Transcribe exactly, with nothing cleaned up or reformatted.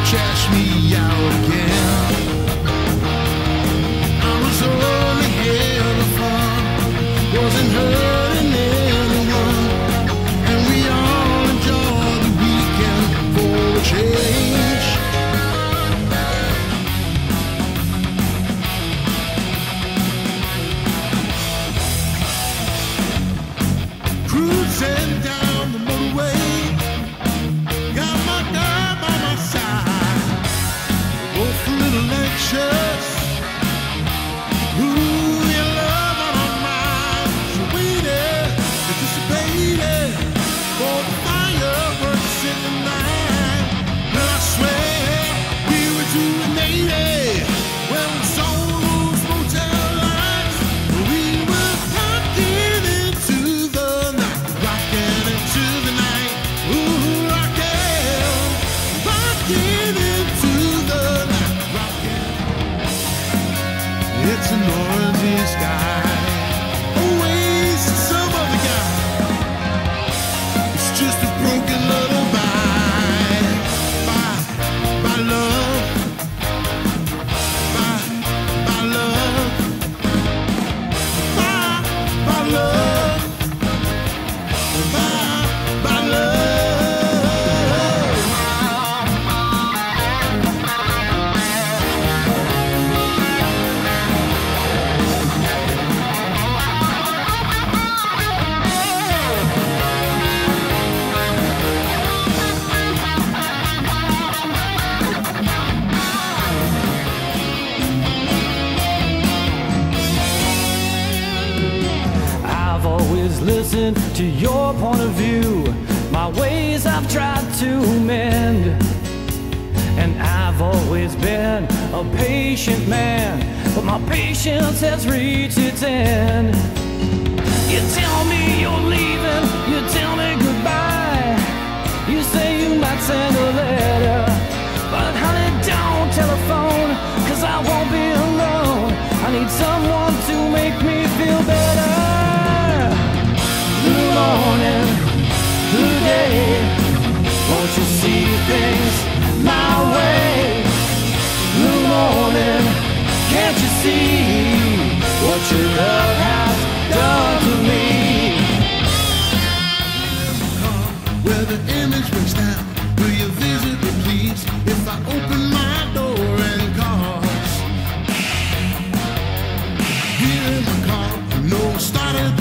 trash me out again. I was only having fun, wasn't hurting anyone, and we all enjoyed the weekend for a change. Cruising down the motorway, got my girl by my side, both a little anxious. Ooh, your love on our minds, so waited, anticipated for the fireworks in the night. And I swear we were rejuvenated when we saw those motel lights. We were rocking into the night, rocking into the night. Ooh, rocking, rocking into the night, rocking. It's a noisy sky, always some other guy. It's just a broken lullaby. Bye, bye love, bye, bye love, bye, bye love, bye, bye love. I've always listened to your point of view. My ways I've tried to mend, and I've always been a patient man, but my patience has reached its end. You tell me you're leaving, you tell me goodbye. You say you might send a letter, but honey, don't telephone, cause I won't be alone. I need someone to make me feel better. Blue morning, blue day, won't you see things my way? Blue morning, can't you see what your love has done to me? Where the image breaks down, will you visit me please? If I open my door and cars, here in my car, you know I started